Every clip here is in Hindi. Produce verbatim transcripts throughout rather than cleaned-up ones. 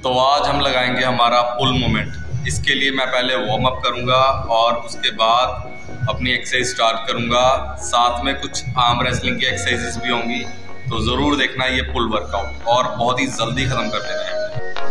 तो आज हम लगाएंगे हमारा पुल मोमेंट। इसके लिए मैं पहले वार्म अप करूंगा और उसके बाद अपनी एक्सरसाइज स्टार्ट करूंगा। साथ में कुछ आर्म रेसलिंग की एक्सरसाइजेस भी होंगी, तो ज़रूर देखना ये पुल वर्कआउट, और बहुत ही जल्दी ख़त्म कर देना है।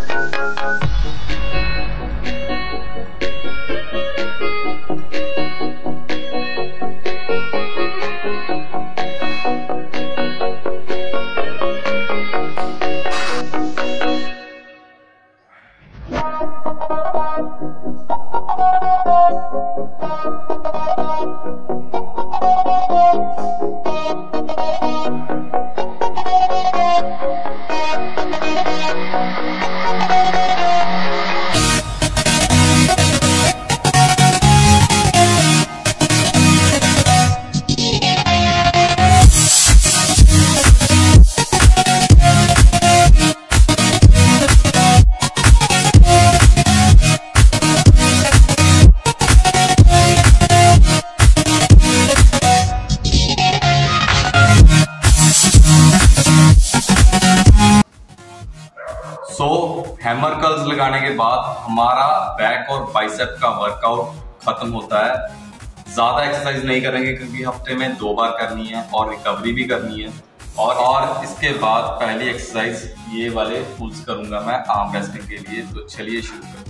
सो हैमर कर्ल्स लगाने के बाद हमारा बैक और बाइसेप का वर्कआउट खत्म होता है। ज्यादा एक्सरसाइज नहीं करेंगे क्योंकि हफ्ते में दो बार करनी है और रिकवरी भी करनी है। और और इसके बाद पहली एक्सरसाइज ये वाले पुल्स करूंगा मैं आर्म रेसलिंग के लिए। तो चलिए शुरू करते हैं।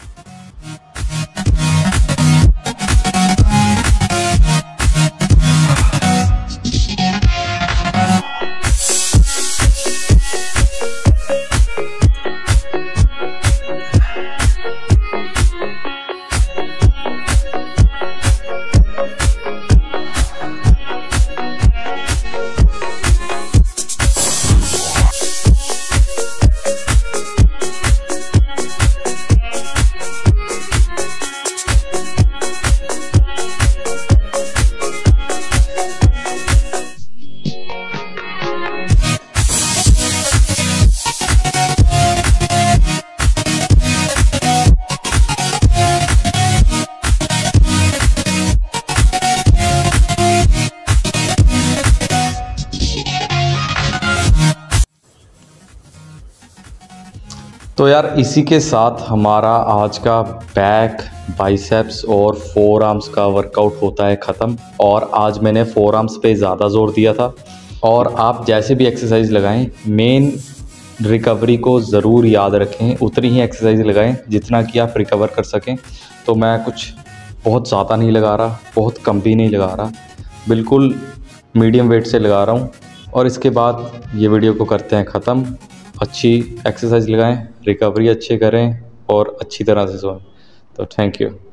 तो यार इसी के साथ हमारा आज का बैक, बाइसेप्स और फोर आर्म्स का वर्कआउट होता है ख़त्म। और आज मैंने फोर आर्म्स पे ज़्यादा जोर दिया था। और आप जैसे भी एक्सरसाइज लगाएं, मेन रिकवरी को ज़रूर याद रखें, उतनी ही एक्सरसाइज लगाएं जितना कि आप रिकवर कर सकें। तो मैं कुछ बहुत ज़्यादा नहीं लगा रहा, बहुत कम भी नहीं लगा रहा, बिल्कुल मीडियम वेट से लगा रहा हूँ। और इसके बाद ये वीडियो को करते हैं ख़त्म। अच्छी एक्सरसाइज लगाएं, रिकवरी अच्छी करें और अच्छी तरह से सोएं। तो थैंक यू।